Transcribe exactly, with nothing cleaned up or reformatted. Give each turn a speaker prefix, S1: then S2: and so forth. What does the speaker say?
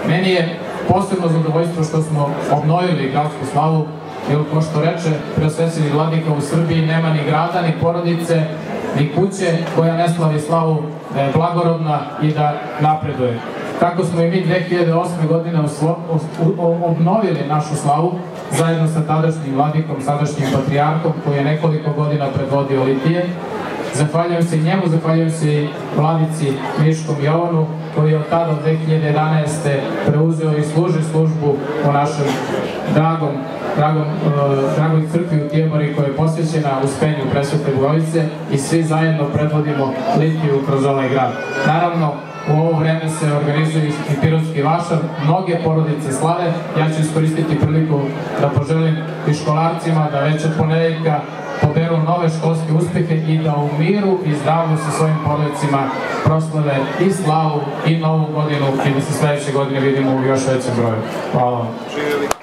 S1: Meni je posebno zadovoljstvo što smo obnovili gradsku slavu, jer ko što reče Preosvećeni vladika, u Srbiji nema ni grada, ni porodice, ni kuće koja ne slavi slavu, da je blagorodna i da napreduje. Tako smo i mi dve hiljade osme. godine obnovili našu slavu zajedno sa tadašnjim vladikom, sadašnjim patrijarhom, koji je nekoliko godina predvodio litije. Zahvaljujem se i njemu, zahvaljujem se i vladici Miškom Jovanu, koji je od tada od dve hiljade jedanaeste. preuzeo i služi službu u našem dragom dragoj crkvi u Tijemori, koja je posvećena uspenju Presvete Bogorodice, i svi zajedno predvodimo litiju kroz ovaj grad. Naravno, u ovo vreme se organizuje i Pirotski vašar, mnoge porodice slave. Ja ću iskoristiti priliku da poželim i školarcima da već od ponedeljka poberu nove školske uspehe i da u miru i zdravlju sa svojim porodicima proslave i slavu i novu godinu, i da se sledeće godine vidimo u još većem broju. Hvala vam.